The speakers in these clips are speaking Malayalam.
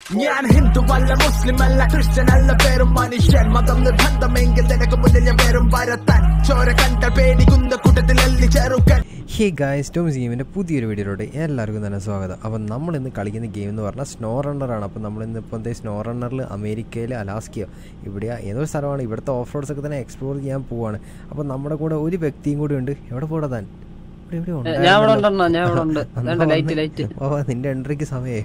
ഞാൻ ഹിന്ദുവല്ല മുസ്ലിമല്ല ക്രിസ്ത്യനല്ല പേരും മനുഷ്യൻ മതം നിർബന്ധമെങ്കിൽ നിനക്ക് മുന്നിൽ ഞാൻ പേരും വരത്താൻ ചോര കണ്ട പേടിക്കുന്ന കൂട്ടത്തിലല്ലി ചെറുക്കൻ. ഹേ ഗായ്സ്, ടോം ഗെയിമിൻ്റെ പുതിയൊരു വീഡിയോയിലോട്ട് എല്ലാവർക്കും തന്നെ സ്വാഗതം. അപ്പം നമ്മളിന്ന് കളിക്കുന്ന ഗെയിം എന്ന് പറഞ്ഞാൽ സ്നോ റണ്ണറാണ്. അപ്പം നമ്മളിന്നിപ്പോൾ സ്നോ റണ്ണറിൽ അമേരിക്കയിൽ അലാസ്കയോ ഇവിടെ ഏതൊരു സ്ഥലമാണ്. ഇവിടുത്തെ ഓഫ് റോഡ്സ് ഒക്കെ തന്നെ എക്സ്പ്ലോർ ചെയ്യാൻ പോവാണ്. അപ്പം നമ്മുടെ കൂടെ ഒരു വ്യക്തിയും കൂടി ഉണ്ട്. എവിടെ പോടാ താൻ? നിന്റെ എൻട്രിക്ക് സമയേ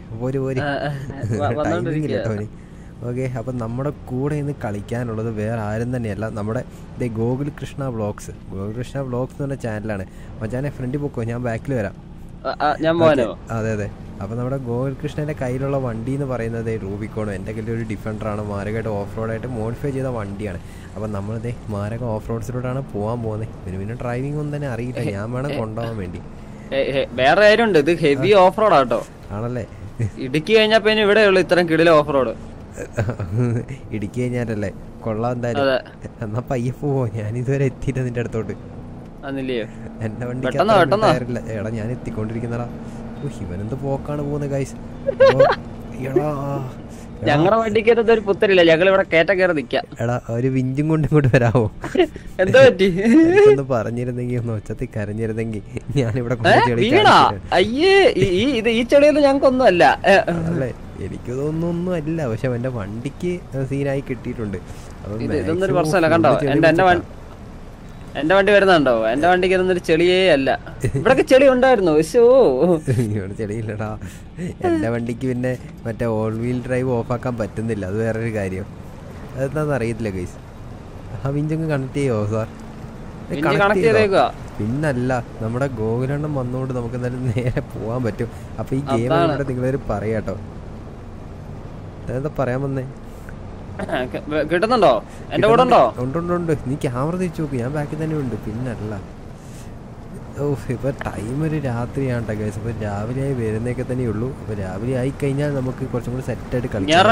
ഓക്കെ. അപ്പം നമ്മുടെ കൂടെ ഇന്ന് കളിക്കാനുള്ളത് വേറെ ആരും തന്നെയല്ല, നമ്മുടെ ഗോകുൽ കൃഷ്ണ വ്ളോഗ്സ്. ഗോകുൽ കൃഷ്ണ വ്ളോഗ്സ് എന്ന് പറഞ്ഞ ചാനലാണ്. മച്ചാനെ ഫ്രണ്ടിൽ പൊക്കോ, ഞാൻ ബാക്കിൽ വരാം. അതെ അതെ. അപ്പം നമ്മുടെ ഗോകുൽ കൃഷ്ണൻ്റെ കയ്യിലുള്ള വണ്ടി എന്ന് പറയുന്നത് റൂബിക്കോണും, എൻ്റെ കയ്യിൽ ഒരു ഡിഫൻഡറാണ്. മാരകമായിട്ട് ഓഫ് റോഡായിട്ട് മോഡിഫൈ ചെയ്ത വണ്ടിയാണ്. അപ്പം നമ്മളിതേ മാരക ഓഫ് റോഡ്സിലൂടെയാണ് പോകാൻ പോകുന്നത്. പിന്നെ ഡ്രൈവിംഗ് ഒന്നും തന്നെ അറിയില്ല, ഞാൻ വേണം കൊണ്ടുപോകാൻ വേണ്ടി. വേറെ കാര്യമുണ്ട്, ഇത് ഹെവി ഓഫ് റോഡ് ആട്ടോ. ആണല്ലേ? ഇടുക്കി കഴിഞ്ഞാൽ പിന്നെ ഇവിടെ ഉള്ളു ഇത്രയും കിടില ഓഫ് റോഡ്. ഇടുക്കി കഴിഞ്ഞാലല്ലേ? കൊള്ളാം എന്തായാലും. എന്നാ പയ്യെ പോവോ, ഞാൻ ഇതുവരെ എത്തിയിട്ട് നിന്റെ അടുത്തോട്ട്. എന്റെ വണ്ടി എടാ ഞാൻ എത്തിക്കൊണ്ടിരിക്കുന്നടാ. ഇവനെന്ത് പോക്കാണ് പോകുന്നത് ഗൈസ്. ഞങ്ങളുടെ വണ്ടിക്ക് ഒരു പുത്തരില്ല, ഞങ്ങൾ ഇവിടെ കേറ്റ കയറി നിക്കാം. എടാ ഒരു വിഞ്ചും കൊണ്ട് ഇങ്ങോട്ട് വരാവോ? എന്താ പറ്റി? ഒന്ന് പറഞ്ഞിരുന്നെങ്കിൽ, ഒന്ന് ഒച്ചത്തിൽ കരഞ്ഞിരുന്നെങ്കിൽ ഞാനിവിടെ അയ്യേ. ഈ ചെളിയൊന്നും ഞങ്ങൾക്കൊന്നും അല്ല. അല്ലേ? എനിക്കതൊന്നും അല്ല, പക്ഷെ എന്റെ വണ്ടിക്ക് സീനായി കിട്ടിയിട്ടുണ്ട്. ഇതൊന്നൊരു പ്രശ്നമല്ല. കണ്ടോ എന്റെ വണ്ടി വരുന്നുണ്ടോ? എന്റെ വണ്ടിക്ക് ഇതൊന്നൊരു ചെളിയേ അല്ല. ഇവിടെ ചെളി ഉണ്ടായിരുന്നു. ഇവിടെ ചെളിയില്ലടാ. എന്റെ വണ്ടിക്ക് പിന്നെ മറ്റേ ഓൾ വീൽ ഡ്രൈവ് ഓഫ് ആക്കാൻ പറ്റുന്നില്ല, അത് വേറൊരു കാര്യം. അതെന്താന്ന് അറിയത്തില്ല ഗൈസ്. ആ വിഞ്ചങ്ങ് കണക്ട് ചെയ്യോ സാർ? പിന്നല്ല, നമ്മുടെ ഗോകുലണ്ണം വന്നുകൊണ്ട് നമുക്ക് എന്തായാലും നേരെ പോവാൻ പറ്റും. അപ്പൊ ഈ ഗെയിം നിങ്ങളൊരു പറയാട്ടോ. എന്താ പറയാൻ വന്നേ? കിട്ടുന്നുണ്ടോ? എന്റെ കൂടെ ഉണ്ടോ? ഉണ്ട്. നീ ക്യാമറ തിരിച്ചു നോക്ക്, ഞാൻ ബാക്കിൽ തന്നെ ഉണ്ട്. പിന്നല്ല, ഇപ്പൊ ടൈം ഒരു രാത്രിയാണ് ഗൈസ്. ഇപ്പൊ രാവിലെ ആയി വരുന്നേക്കെ തന്നെ ഉള്ളൂ. അപ്പൊ രാവിലെ ആയി കഴിഞ്ഞാൽ നമുക്ക് കുറച്ചും കൂടി സെറ്റ് ആയിട്ട് കളിക്കാം.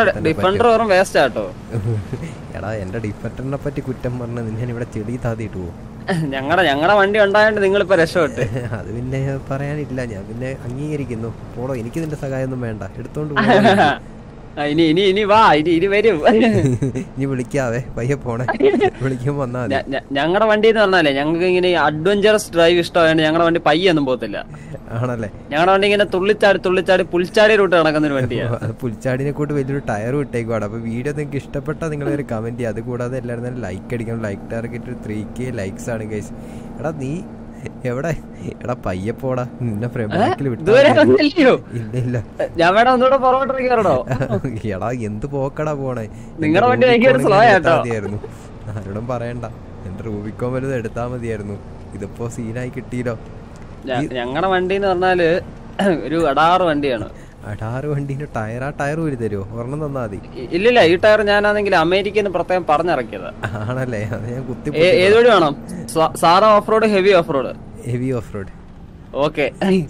എടാ എന്റെ ഡിഫൻഡറിനെ പറ്റി കുറ്റം പറഞ്ഞ നിന്നെ ഇവിടെ ചെളി താത്തിട്ട് പോകും. ഞങ്ങളുടെ വണ്ടി ഉണ്ടായോണ്ട് നിങ്ങൾ ഇപ്പൊ രക്ഷപ്പെട്ട്. അത് പിന്നെ പറയാനില്ല, ഞാൻ പിന്നെ അംഗീകരിക്കുന്നു. പോടോ, എനിക്ക് നിന്റെ സഹായം ഒന്നും വേണ്ട, എടുത്തോണ്ട് ഇനി വാ, ഇനി വരും. ഇനി വിളിക്കാവേ, പയ്യെ പോണേ. വിളിക്കാൻ വന്നാ മതി. ഞങ്ങളുടെ വണ്ടി എന്ന് പറഞ്ഞാലേ ഞങ്ങൾക്ക് ഇങ്ങനെ അഡ്വഞ്ചറസ് ഡ്രൈവ് ഇഷ്ടമായത്. ഞങ്ങളുടെ വണ്ടി പയ്യൊന്നും പോകത്തില്ല. ആണല്ലേ? ഞങ്ങളുടെ വണ്ടി ഇങ്ങനെ തുള്ളിച്ചാടി പുൽച്ചാടി റൂട്ട് നടക്കുന്ന ഒരു വണ്ടിയാണ്. പുൽച്ചാടിനെ കൂട്ട് വലിയൊരു ടയർ ഇട്ടേക്കുവാണ്. അപ്പൊ വീഡിയോ നിങ്ങൾക്ക് ഇഷ്ടപ്പെട്ടാൽ നിങ്ങളൊരു കമന്റ് ചെയ്യുക. അതുകൂടാതെ എല്ലാവരും തന്നെ ലൈക്ക് അടിക്കണം. ലൈക്ക് ടാർഗറ്റ് 3K ലൈക്സ് ആണ് ഗൈസ്. എടാ നീ എവിടെ? എടാ പയ്യപ്പോടാ, നിന്നെ എടാ എന്ത് പോക്കടാ പോണേ? മതിയായിരുന്നു, ആരോടും പറയണ്ട. എന്റെ റൂബിക്കോ വലുത് എടുത്താ മതിയായിരുന്നു. ഇതിപ്പോ സീനായി കിട്ടിയില്ലോ. ഞങ്ങളുടെ വണ്ടി എന്ന് പറഞ്ഞാല് ഒരു അടാറ് വണ്ടിയാണ്. അടാറ് വണ്ടീന്റെ ടയർ, ആ ടയർ ഊരി തരുമോ? ഒരെണ്ണം തന്നാ മതി. ഇല്ലില്ല, ഈ ടയർ ഞാനാണെങ്കിൽ അമേരിക്കന്ന് പ്രത്യേകം പറഞ്ഞിറക്കിയത്. ആണല്ലേ? അത് ഞാൻ കുത്തി. ഏതുവഴി വേണം? സാറ off road, heavy off road? Heavy off road. Okay.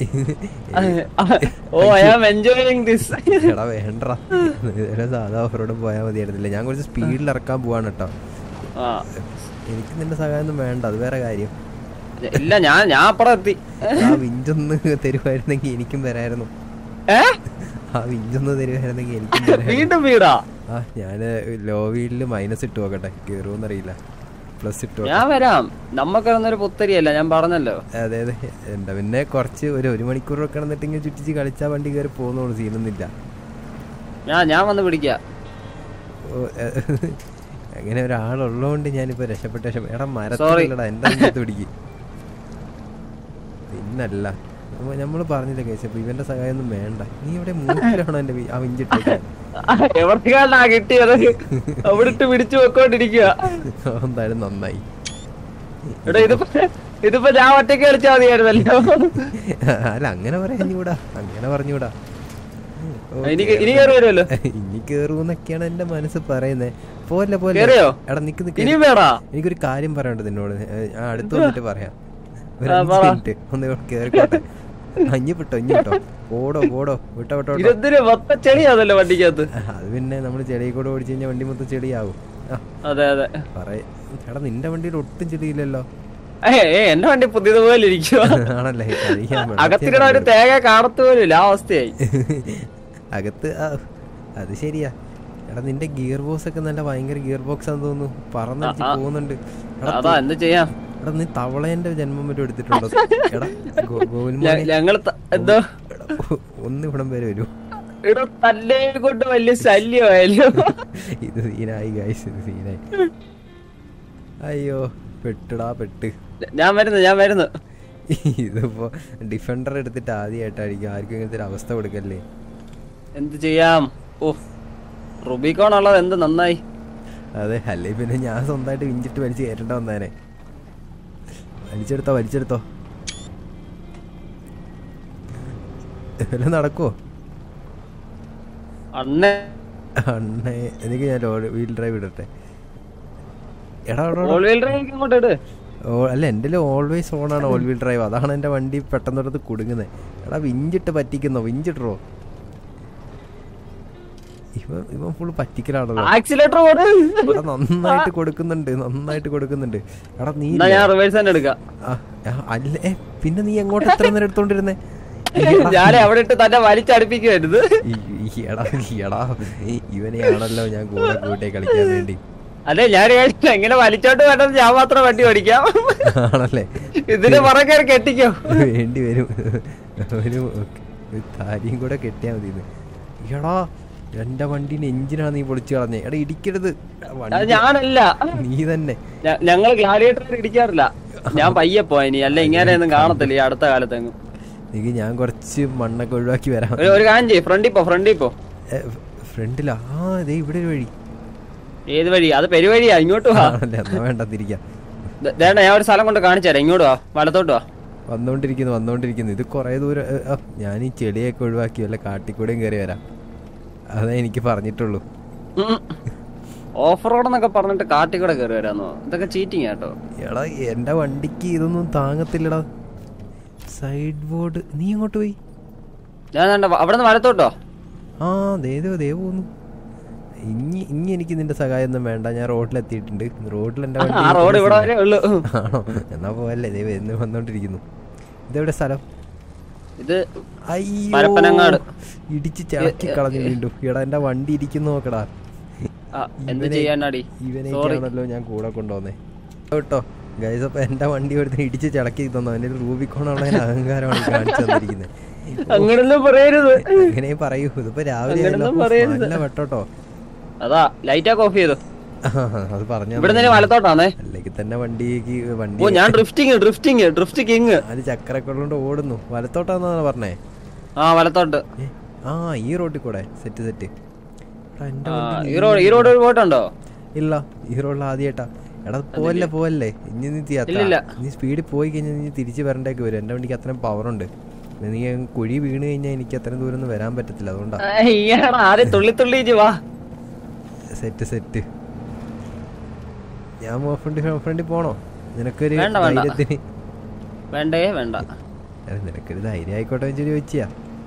Oh I am enjoying this. എടാ വേണ്ട, സാധാ ഓഫ് റോഡും പോയാൽ മതിയായിരുന്നില്ല. ഞാൻ കുറച്ച് സ്പീഡിൽ ഇറക്കാൻ പോവാണ് കേട്ടോ. എനിക്ക് നിന്റെ സഹായം ഒന്നും വേണ്ട, അത് വേറെ കാര്യം. ഇല്ല, ഞാൻ അപ്പുറം എത്തി. ആ വിഞ്ചൊന്ന് തരുമായിരുന്നെങ്കിൽ എനിക്കും വരായിരുന്നു. ആ വിഞ്ചൊന്ന് തരുമായിരുന്നെങ്കിൽ എനിക്കും വീണ്ടും വീടാ. ആ ഞാന് ലോ വീലില് മൈനസ് ഇട്ട് നോക്കട്ടെ, കേറുമെന്നറിയില്ല. പ്ലസ് ഇട്ടു. ഞാൻ വരാം, നമ്മക്കൊരു പുത്തരിയല്ല, ഞാൻ പറഞ്ഞല്ലോ. അതെ അതെ. എന്താ പിന്നെ കുറച്ച് ഒരു മണിക്കൂർ ഒക്കെ കിടന്നിട്ട് ചുറ്റിച്ച് കളിച്ചാ വണ്ടി കയറി പോകുന്നോളൂ, സീനൊന്നുമില്ല. ഞാൻ വന്ന് പിടിക്കാം. അങ്ങനെ ഒരാളുള്ളതുകൊണ്ട് ഞാനിപ്പോ രക്ഷപ്പെട്ട. എടാ മരത്തിലടാ എന്റെ പിടിക്കും. പിന്നല്ല, നമ്മള് പറഞ്ഞില്ല കേസ്. അപ്പൊ ഇവന്റെ സഹായം ഒന്നും വേണ്ട. നീ ഇവിടെ മൂന്നിലാണോ എന്റെ ആ വിഞ്ചിട്ടേക്ക്? പിടിച്ചു വെക്കോണ്ടിരിക്കുക. എന്തായാലും നന്നായി. ഇതിപ്പോ ഞാൻ ഒറ്റയ്ക്ക് കളിച്ചാൽ മതിയായിരുന്നല്ലോ. അല്ല അങ്ങനെ പറഞ്ഞൂടാ, അങ്ങനെ പറഞ്ഞൂടാ. ഇനി കേറൂന്നൊക്കെയാണ് എന്റെ മനസ്സ് പറയുന്നേ. പോലെ പോലെ എടാ നിക്ക് നിക്ക്, എനിക്കൊരു കാര്യം പറയണ്ട നിന്നോട്. അടുത്ത് വന്നിട്ട് പറയാം. ഒന്ന് കേറിക്കോട്ടെ. അഞ്ഞിട്ടോ ഓടോ വിട്ടോ. ചെളിയാണല്ലോ വണ്ടിക്കകത്ത്. അത് പിന്നെ നമ്മള് ചെളി കൂടെ ഓടിച്ചു കഴിഞ്ഞാൽ വണ്ടി മൊത്തം ചെളിയാവും. എടാ നിന്റെ വണ്ടിയിൽ ഒട്ടും ചെളിയില്ലല്ലോ. എന്റെ വണ്ടി പുതിയതുപോലെ ഇരിക്കുവാ. ആണല്ലേ? അകത്തിടെ ഒരു തേങ്ങ കാണത്ത് പോലും ഇല്ല, ആ അവസ്ഥയായി. അകത്ത് അത് ശരിയാ. എടാ നിന്റെ ഗിയർ ബോക്സ് ഒക്കെ നല്ല ഭയങ്കര ഗിയർ ബോക്സ് ആണെന്ന് തോന്നുന്നു, പറന്നെടുത്ത് പോകുന്നുണ്ട്. എടാ നീ തവളേന്റെ ജന്മം വരെ എടുത്തിട്ടുണ്ടോ? എടാ ഒന്നിവിടം വരെ വരൂ. വലിയ ശല്യമായാലോ. ഇത് സീനായി ഗൈസ്, ഇത് സീനായി. അയ്യോ പെട്ടിടാ പെട്ട്. ഞാൻ വരുന്നു. ഇതിപ്പോ ഡിഫൻഡർ എടുത്തിട്ട് ആദ്യമായിട്ടായിരിക്കും ആർക്കും ഇങ്ങനത്തെ ഒരു അവസ്ഥ കൊടുക്കല്ലേ. എന്ത് ചെയ്യാം. ഓ റുബിക്കോൺ ഉള്ളത് എന്ത് നന്നായി. അതെ, അല്ലേ പിന്നെ ഞാൻ സ്വന്തമായിട്ട് വിഞ്ചിട്ട് വലിച്ച് കയറ്റേണ്ട വന്നേനെ. വലിച്ചെടുത്തോ എല്ലാം നടക്കുവോ? അണ്ണേ എനിക്ക് ഞാൻ വീൽ ഡ്രൈവ് ഇടട്ടെ. എടാ അല്ല എൻ്റെ ഓൾവേസ് ഓണാണ് ഓൾ വീൽ ഡ്രൈവ്. അതാണ് എൻ്റെ വണ്ടി പെട്ടെന്നൊരിടത്ത് കുടുങ്ങുന്നത്. എടാ വിഞ്ചിട്ട് പറ്റിക്കുന്നോ? വിഞ്ചിട്ടോ ഇവൻ ഫുള്ള് പറ്റിക്കലാണല്ലോ. നന്നായിട്ട് കൊടുക്കുന്നുണ്ട്. എടാ നീ അല്ലേ പിന്നെ നീ എങ്ങോട്ട് എത്ര നേരം എടുത്തോണ്ടിരുന്നേ? ഇവനെയാണല്ലോ ഞാൻ കൂടെ കൂട്ടി കളിക്കാൻ വേണ്ടി. അല്ലെ ഞാൻ എങ്ങനെ വലിച്ചോട്ട് വേണ്ടത് ഞാൻ മാത്രം വണ്ടി ഓടിക്കാം. ആണല്ലേ? ഇതിന് പുറകെ കെട്ടിക്കോ. വേണ്ടി വരും, ഒരു കാര്യം കൂടെ കെട്ടിയാ മതി. എടാ എന്റെ വണ്ടീന്റെ എഞ്ചിനാണ് നീ പൊളിച്ചു കളഞ്ഞേ. എടാ ഇടിക്കരുത്. ഞാനല്ല, നീ തന്നെ. ഞങ്ങൾ ഗ്ലാഡിയേറ്റർ ഇടിക്കാറില്ല. ഞാൻ പയ്യെ പോയിനി, അല്ല ഇങ്ങനെയൊന്നും കാണത്തില്ല ഈ അടുത്ത കാലത്തെങ്ങും. എനിക്ക് ഞാൻ കുറച്ച് മണ്ണൊക്കെ ഒഴിവാക്കി വരാം. ഒരു കാര്യം ചെയ്യ്, ഫ്രണ്ടിൽ പോ. ഫ്രണ്ടിലാ? ആ അതെ ഇവിടെ ഒരു വഴി. ഏത് വഴി? അത് പെരുവഴിയാ, ഇങ്ങോട്ട് വാ. എന്നാ വേണ്ട തിരിക്കാം. ഞാൻ ഒരു സ്ഥലം കൊണ്ട് കാണിച്ചു തരാം, ഇങ്ങോട്ട് വാ, വലത്തോട്ട് വാ. വന്നോണ്ടിരിക്കുന്നു. ഇത് കൊറേ ദൂരം. ഞാൻ ഈ ചെളിയൊക്കെ ഒഴിവാക്കി വല്ല കാട്ടിക്കൂടെയും കയറി വരാം, അതേ എനിക്ക് പറഞ്ഞിട്ടുള്ളൂ. ഓഫ് റോഡ് എന്നൊക്കെ പറഞ്ഞിട്ട് കാട്ടിക്കൂടെ കയറി വരാന്നോ? ഇതൊക്കെ ചീറ്റിങ് കേട്ടോ. എടാ എന്റെ വണ്ടിക്ക് ഇതൊന്നും താങ്ങത്തില്ലടാ. Side board. നീ എങ്ങോട്ട് പോയി? ഞാൻ അവിടെ നിന്ന് വലത്തോട്ടോ. ആ ദേ പോന്നു. ഇനി എനിക്ക് നിന്റെ സഹായം ഒന്നും വേണ്ട, ഞാൻ റോഡിലെത്തിയിട്ടുണ്ട്. റോഡിൽ എന്റെ വണ്ടി. ആണോ? എന്നാ പോവല്ലേ? ദേ വന്നോണ്ടിരിക്കുന്നു. ഇതെവിടെ സ്ഥലം? ഇത് അയ്യോ ഇടിച്ച് ചാക്കി കളഞ്ഞു വീണ്ടും. എടാ എന്റെ വണ്ടി ഇരിക്കുന്നു നോക്കടാ. ഇവനെയാണല്ലോ ഞാൻ കൂടെ കൊണ്ടുവന്നേ കേട്ടോ ഗൈസ്. അപ്പൊ എന്റെ വണ്ടി ഒരുത്തിന് ഇടിച്ച് ചടക്കി തന്നു. എന്റെ റൂബിക്കോണുള്ള അഹങ്കാരമാണ് കാണിച്ചു തന്നിരിക്കുന്നത്. അങ്ങനെ പറയൂ. ഇതിപ്പോ രാവിലെ നല്ല വെട്ടോട്ടോ. അതാ ലൈറ്റ് ഓഫ് ചെയ്തു. അത് പറഞ്ഞു. അല്ലെങ്കിൽ തന്നെ വണ്ടിക്ക് ഞാൻ ഡ്രിഫ്റ്റിംഗ് അത് ചക്രൊക്കെ കൊണ്ട് ഓടുന്നു. വലത്തോട്ടാന്നാണ് പറഞ്ഞേ? ആ വലത്തോട്ട്. ആ ഈ റോഡിൽ കൂടെ. സെറ്റ്. ഈ റോഡ് പോയിട്ടുണ്ടോ? ഇല്ല, ഈ റോഡിൽ ആദ്യമായിട്ടാ. എടാ പോവല്ലേ ഇനി നീ സ്പീഡിൽ പോയി കഴിഞ്ഞാൽ നീ തിരിച്ചു വരണ്ടേക്ക് വരും. എന്റെ വണ്ടിക്ക് അത്രയും പവറുണ്ട്. നീ കുഴി വീണ് കഴിഞ്ഞാൽ എനിക്ക് അത്രയും ദൂരം ഒന്നും വരാൻ പറ്റത്തില്ല. അതുകൊണ്ടാ. സെറ്റ്. ഞാൻ ഫ്രണ്ടിൽ പോണോ? നിനക്കൊരു ധൈര്യത്തിന്? വേണ്ട. നിനക്കൊരു ധൈര്യം ആയിക്കോട്ടെ വെച്ചിട്ട് ചോദിച്ചാ.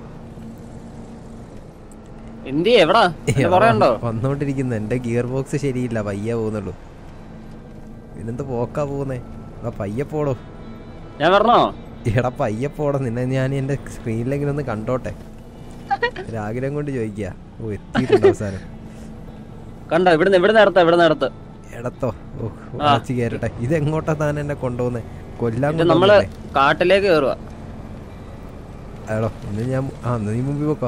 വന്നോണ്ടിരിക്കുന്നു. എന്റെ ഗിയർ ബോക്സ് ശരിയില്ല, പയ്യ പോകുന്നുള്ളൂ. പിന്നെന്ത് പോക്കാ പോകുന്നേ? പയ്യെ പോടോ. ഞാൻ പറഞ്ഞോ? എടാ പയ്യെ പോടോ. നിന്നെ ഞാൻ എന്റെ സ്ക്രീനിലെങ്കിലും ഒന്ന് കണ്ടോട്ടെ. ഒരാഗ്രഹം കൊണ്ട് ചോദിക്കുക. ഓ എത്തിയിട്ടുണ്ട് അവസാനം. കണ്ടോ? ഇവിടെ നേരത്തെ എടത്തോ? ഓ വാച്ച് കേറട്ടെ. ഇതെങ്ങോട്ടാ താൻ എന്നെ കൊണ്ടുപോകുന്നേ? കൊല്ലാൻ നമ്മള് കാട്ടിലേക്ക് കയറുക. എടോ ഇന്ന് ഞാൻ നീ മുമ്പിൽ പോക്കോ.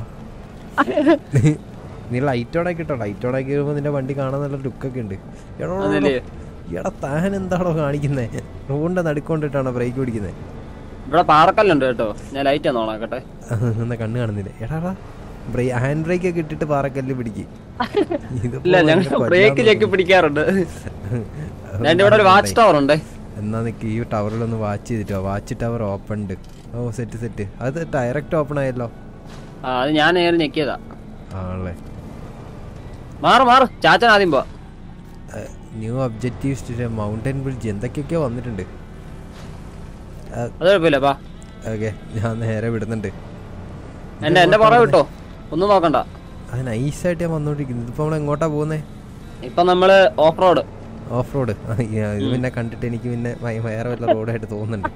നീ ലൈറ്റ് ഓണാക്കി ഇട്ടോ. ലൈറ്റ് ഓണാക്കി വരുമ്പോ നിന്റെ വണ്ടി കാണാൻ നല്ല ലുക്കൊക്കെ ഉണ്ട്. എടാ താൻ എന്താണോ കാണിക്കുന്നേ? റോഡിന്റെ നടുക്കൊണ്ടിട്ടാണോ ബ്രേക്ക് പിടിക്കുന്നത്? ഇവിടെ പാറക്കല്ലുണ്ട് കേട്ടോ. ഞാൻ ലൈറ്റ് ഒന്ന് ഓണാക്കട്ടെ. എന്നാ കണ്ണ് കാണുന്നില്ല. എടാ ഹാൻഡ് ബ്രേക്ക് ഒക്കെ ഇട്ടിട്ട് പാറക്കല്ല് പിടിക്കും. എന്നാ നിക്ക് ഈ ടവറിലൊന്ന് വാച്ച് ചെയ്തിട്ടോ. വാച്ച് ടവർ ഓപ്പൺ ഉണ്ട്. Oh set. അത് ഡയറക്റ്റ് ഓപ്പൺ ആയല്ലോ. അത് ഞാൻ നേരെ ഞെക്കിയതാ. ആണല്ലേ? മാറ് ചാച്ചൻ ആദ്യം പോ. ന്യൂ ഒബ്ജക്റ്റീവ്സ് മൗണ്ടൻ ബ്രിഡ്ജ് എന്തൊക്കെയൊക്കെയോ വന്നിട്ടുണ്ട്. അത് കുഴപ്പമില്ല. ഓക്കെ ഞാൻ നേരെ വിടുന്നുണ്ട്. എന്റെ പുറകെ വിട്ടോ, ഒന്നും നോക്കണ്ട. അത് നൈസായിട്ട് ഞാൻ വന്നോണ്ടിരിക്കുന്നത്. ഇപ്പൊ നമ്മൾ എങ്ങോട്ടാ പോകുന്നേ? ഇപ്പൊ നമ്മള് ഓഫ് റോഡ്. ഇത് പിന്നെ കണ്ടിട്ട് എനിക്ക് പിന്നെ വേറെ വല്ല റോഡായിട്ട് തോന്നുന്നുണ്ട്.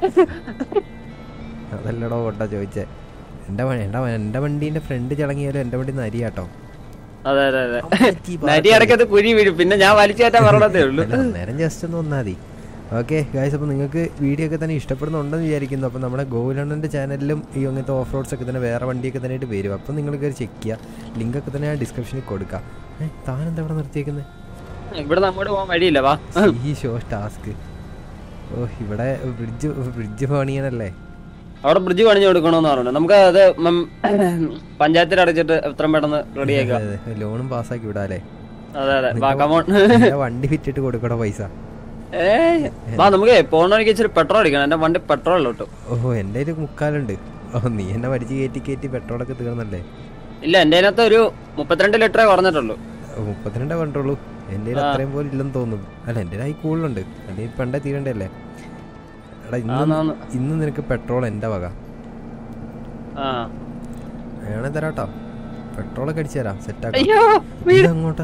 അതല്ലടോ ഓട്ടാ ചോദിച്ചേ. എന്റെ വണ്ടീന്റെ ഫ്രണ്ട് ചളങ്ങിയാലും എന്റെ വണ്ടി നരിയാട്ടോ. അതെ അതെ അതെ നരി ഇടയ്ക്കത് കുഴി വീഴും, പിന്നെ ഞാൻ വലിച്ചു കയറ്റാൻ പറഞ്ഞതേ ഉള്ളൂ. നേരം ജസ്റ്റ് ഒന്ന് വന്നാൽ മതി. ഓക്കെ ഗൈസ്, അപ്പോൾ നിങ്ങൾക്ക് വീഡിയോ ഒക്കെ തന്നെ ഇഷ്ടപ്പെടുന്നുണ്ടെന്ന് വിചാരിക്കുന്നു. അപ്പോൾ നമ്മുടെ ഗോകുലണ്ണൻ്റെ ചാനലിലും ഈ അങ്ങനത്തെ ഓഫ് റോഡ്സ് ഒക്കെ തന്നെ വേറെ വണ്ടിയൊക്കെ തന്നെ ആയിട്ട് വരും. അപ്പോൾ നിങ്ങൾ കയറി ചെക്ക് ചെയ്യുക, ലിങ്കൊക്കെ തന്നെ ഞാൻ ഡിസ്ക്രിപ്ഷനിൽ കൊടുക്കാം. താനെന്താ ഇവിടെ നിർത്തിയേക്കുന്നത്? ഇവിടെ നമ്മോട് പോകാൻ വഴിയില്ല, വാ. ഈ ഷോ ടാസ്ക്. ഓ ഇവിടെ ബ്രിഡ്ജ് പണിയാനല്ലേ? അവിടെ ബ്രിഡ്ജ് പണിഞ്ഞു കൊടുക്കണമെന്ന് പറഞ്ഞു. നമുക്ക് അത് പഞ്ചായത്തിൽ അടച്ചിട്ട് എത്രയും പെട്ടെന്ന് റെഡിയാക്കാം. ലോണും പാസ്സാക്കി വിടാല്ലേ? അതെ അതെ, വണ്ടി വിറ്റിട്ട് കൊടുക്കണോ പൈസ? നമുക്ക് പോണ വഴിക്ക് ഇച്ചിരി പെട്രോൾ അടിക്കണം. എന്റെ വണ്ടി പെട്രോൾ ഇട്ടു. ഓഹോ, എന്റെ ഒരു മുക്കാലുണ്ട്. ഓ, നീ എന്നെ വലിച്ചു കയറ്റി പെട്രോളൊക്കെ തീർന്നല്ലേ? ഇല്ല, എന്റെ അതിനകത്ത് ഒരു 32 ലിറ്ററേ കുറഞ്ഞിട്ടുള്ളൂ. 32 വേണ്ടുള്ളൂ. എന്റെ അത്രയും പോലും ഇല്ലെന്ന് തോന്നുന്നു. അല്ല, എന്റെ കൈ കൂടുതലുണ്ട്. എന്റെ പണ്ടേ തീരണ്ടല്ലേ? എടാ, ഇന്ന് നിനക്ക് പെട്രോൾ എന്റെ വക വേണേ തരാട്ടോ. പെട്രോളൊക്കെ അടിച്ചു തരാം, സെറ്റാക്കാം. അങ്ങോട്ടാ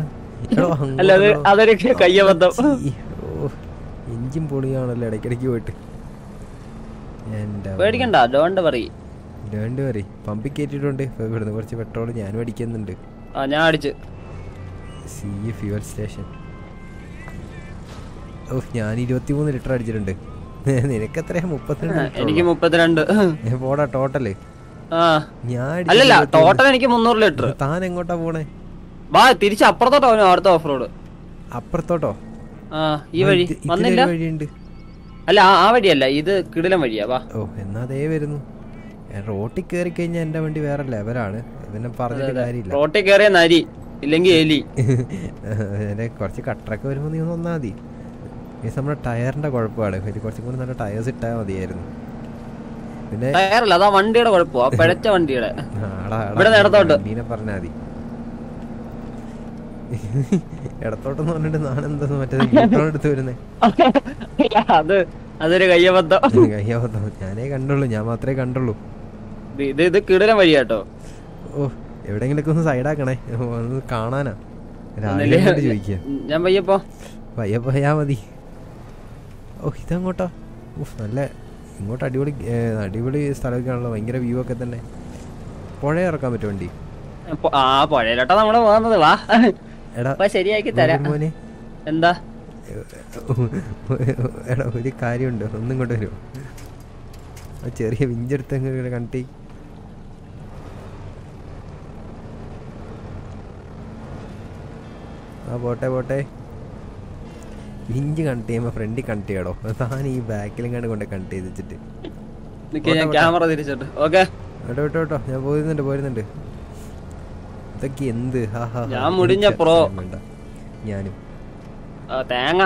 എഞ്ചിൻ പൊളിയാണല്ലോ ഇടയ്ക്കിടയ്ക്ക് പോയിട്ട്. പമ്പിൽ കയറ്റിട്ടുണ്ട്. ഇവിടുന്ന് കുറച്ച് പെട്രോൾ ഞാനും അടിക്കുന്നുണ്ട്. ഞാൻ അടിച്ചു. Fuel station. ഓ, ഞാൻ 23 ലിറ്റർ അടിച്ചിട്ടുണ്ട്. നിനക്ക് എത്രയാ? 32. എനിക്ക് 32. പോടാ ടോട്ടല്. അല്ലല്ല, ടോട്ടൽ എനിക്ക് 300 ലിറ്റർ. താൻ എങ്ങോട്ടാ പോണേ? വാ, തിരിച്ച് അപ്പുറത്തോട്ടോ. അടുത്ത ഓഫ് റോഡ് അപ്പുറത്തോട്ടോ? ഈ വഴി വന്നില്ല. വഴിയുണ്ട്. അല്ല, ആ വഴിയല്ല, ഇത് കിടിലം വഴിയാ. വാ. ഓ, എന്നാ അതേ വരുന്നു. റോട്ടിൽ കയറി കഴിഞ്ഞാൽ എന്റെ വണ്ടി വേറെ ലെവലാണ്. പിന്നെ പറഞ്ഞിട്ട് കാര്യമില്ല. റോട്ടിൽ കയറിയ നരി, ഇല്ലെങ്കിൽ എലി. കുറച്ച് കട്ടറൊക്കെ വരുമ്പോ നീ ഒന്ന് വന്നാൽ മതി. നമ്മുടെ ടയറിന്റെ കുഴപ്പമാണ്. കുറച്ചും കൂടി നല്ല ടയേഴ്സ് ഇട്ടാൽ മതിയായിരുന്നു. പിന്നെ ടയറല്ല, അതാ വണ്ടിയുടെ കുഴപ്പമാ, പിഴച്ച വണ്ടിയുടെ. വണ്ടീനെ പറഞ്ഞാൽ മതി. ഇടത്തോട്ടെന്ന് പറഞ്ഞിട്ട് നാണെന്താ മറ്റേ എടുത്ത് വരുന്നേ? അതൊരു കയ്യബദ്ധം. ഞാനേ കണ്ടുള്ളൂ, ഞാൻ മാത്രമേ കണ്ടുള്ളൂ. ഇത് കിടിലം വഴിയാട്ടോ. ഓ, എവിടെയെങ്കിലൊക്കെ ഒന്ന് സൈഡാക്കണേ, ഒന്ന് കാണാനാ. ചോദിക്കുക ഞാൻ പയ്യപ്പോ പോയാ മതി. ഓ, ഇതങ്ങോട്ടാ? നല്ല ഇങ്ങോട്ട് അടിപൊളി സ്ഥലമൊക്കെയാണല്ലോ. ഭയങ്കര വ്യൂ ഒക്കെ തന്നെ. പുഴ ഇറക്കാൻ പറ്റും വണ്ടി? പുഴയിലോട്ടാ നമ്മള് പോകുന്നത്. വാ, എടാ ശരിയാക്കി തരാം. മോനെ എന്താ? എടാ, ഒരു കാര്യമുണ്ട്, ഒന്നും ഇങ്ങോട്ട് വരുമോ? ചെറിയ വിഞ്ചെടുത്ത് കണ്ടി. പോട്ടെ. വിഞ്ച് കണക്ട് ചെയ്യുമ്പോ ഫ്രണ്ടിൽ കണക്ട് ചെയ്യടോ. താൻ ഈ ബാക്കിലും കൊണ്ട് കണക്ട് ചെയ്ത് വെച്ചിട്ട് ക്യാമറ തിരിച്ചിട്ട്. ഓക്കെ, കേട്ടോ. ഞാൻ പോരുന്നുണ്ട്. ഇതൊക്കെ എന്ത്? ഞാൻ മുടിഞ്ഞ പ്രോ. ഞാനും തേങ്ങ.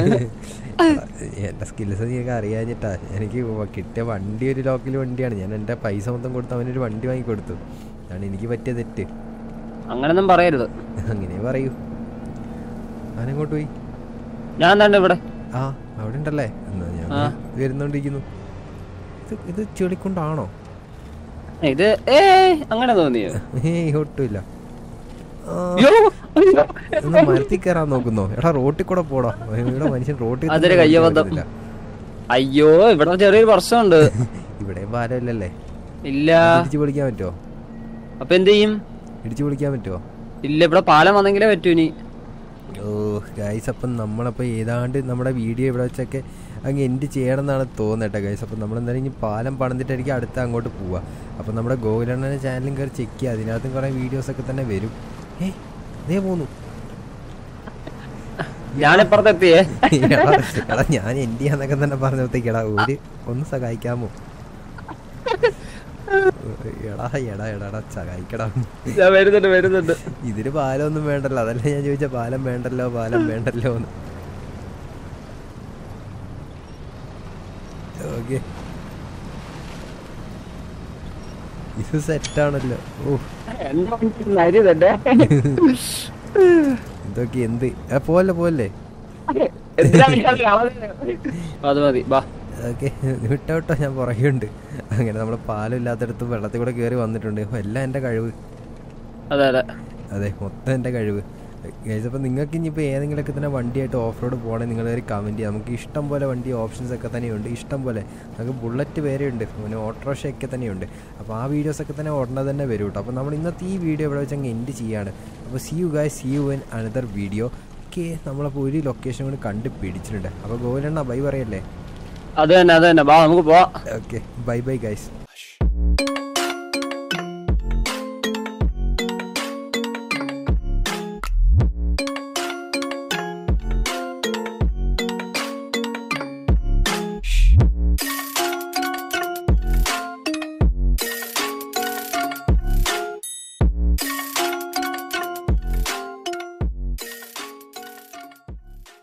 എന്റെ സ്കിൽസ് നീയൊക്കെ അറിയാഞ്ഞിട്ടാ. എനിക്ക് കിട്ടിയ വണ്ടി ഒരു ലോക്കൽ വണ്ടിയാണ്. ഞാൻ എന്റെ പൈസ മൊത്തം കൊടുത്ത് അവനൊരു വണ്ടി വാങ്ങിക്കൊടുത്തു. അതാണ് എനിക്ക് പറ്റിയ തെറ്റ്. അങ്ങനൊന്നും പറയരുത്. അങ്ങനെ പറയൂ. ഞാനെങ്ങോട്ട് പോയി? ഞാൻ തന്നെ ഇവിടെ. അവിടെ ഉണ്ടല്ലേ? എന്നാ ഞാൻ വരുന്നോണ്ടിരിക്കുന്നു. ഇത് ചെളിക്കൊണ്ടാണോ ഇത്? അങ്ങനെ തോന്നിയോ? ഒട്ടുമില്ല. മരത്തിൽ കയറാൻ നോക്കുന്നോ? എടാ, റോട്ടിൽ കൂടെ പോടാ. ഇവിടെ മനുഷ്യൻ റോട്ടിൽ. അതൊരു കയ്യബദ്ധം. അയ്യോ, ഇവിടെ ചെറിയൊരു പ്രശ്നമുണ്ട്. ഇവിടെ പാലമില്ലല്ലേ? ഇല്ല. ഇടിച്ചു പൊളിക്കാൻ പറ്റുമോ? അപ്പൊ എന്ത് ചെയ്യും? ഇടിച്ചു പൊളിക്കാൻ പറ്റുമോ? ഇല്ല, ഇവിടെ പാലം വന്നെങ്കിലേ പറ്റൂ. ഇനി ഓ ഗൈസ്, അപ്പം നമ്മളപ്പോൾ ഏതാണ്ട് നമ്മുടെ വീഡിയോ ഇവിടെ വെച്ചൊക്കെ അങ്ങ് എൻഡ് ചെയ്യണം എന്നാണ് തോന്നട്ടെ ഗൈസ്. അപ്പം നമ്മളെന്തായാലും ഇനി പാലം പണിതിട്ടായിരിക്കും അടുത്ത് അങ്ങോട്ട് പോവുക. അപ്പം നമ്മുടെ ഗോകുലണ്ണൻ്റെ ചാനലും കയറി ചെക്ക് ചെയ്യുക. അതിനകത്തും കുറേ വീഡിയോസൊക്കെ തന്നെ വരും. ഇതേ പോന്നു. ഞാനിപ്പുറത്തെത്തിയേ. എടാ, ഞാൻ എൻഡ് ചെയ്യാന്നൊക്കെ തന്നെ പറഞ്ഞപ്പോഴത്തേക്കെടാ ഒന്ന് സഹായിക്കാമോ? എടാ സഹായിക്കടാ. വരുന്നുണ്ട്. ഇതിന് പാലമൊന്നും വേണ്ടല്ലോ. അതല്ല ഞാൻ ചോദിച്ച പാലം വേണ്ടല്ലോ എന്ന്. ഓക്കെ, ഇത് സെറ്റാണല്ലോ. ഓ, ഇതൊക്കെ എന്ത്? പോലെ അത് മതി. ഓക്കെ, വിട്ടോ, ഞാൻ പുറകെയുണ്ട്. അങ്ങനെ നമ്മൾ പാലം ഇല്ലാത്തടത്ത് വെള്ളത്തിൽ കൂടെ കയറി വന്നിട്ടുണ്ട്. എല്ലാം എൻ്റെ കഴിവ്. അതെ മൊത്തം എൻ്റെ കഴിവ്. ഗൈസ് അപ്പോൾ നിങ്ങൾക്ക് ഇനിയിപ്പോൾ ഏതെങ്കിലുമൊക്കെ തന്നെ വണ്ടിയായിട്ട് ഓഫ് റോഡ് പോകണമെങ്കിൽ നിങ്ങളൊരു കമൻറ്റ് ചെയ്യാം. നമുക്ക് ഇഷ്ടം പോലെ വണ്ടി ഓപ്ഷൻസ് ഒക്കെ തന്നെയുണ്ട്, ഇഷ്ടം പോലെ. നമുക്ക് ബുള്ളറ്റ് വരെയുണ്ട്, പിന്നെ ഓട്ടോറിക്ഷയൊക്കെ തന്നെയുണ്ട്. അപ്പോൾ ആ വീഡിയോസൊക്കെ തന്നെ ഉടനെ തന്നെ വരും കേട്ടോ. അപ്പോൾ നമ്മൾ ഇന്നത്തെ ഈ വീഡിയോ ഇവിടെ വെച്ച് അങ്ങ് എൻഡ് ചെയ്യാണ്. അപ്പോൾ see you in another video. Okay, നമ്മളപ്പോൾ ഒരു ലൊക്കേഷൻ കൂടി കണ്ട് പിടിച്ചിട്ടുണ്ട്. അപ്പോൾ ഗോവിലെണ്ണ ബൈ പറയല്ലേ? അത് തന്നെ, നമുക്ക് പോവാം. Okay, bye guys.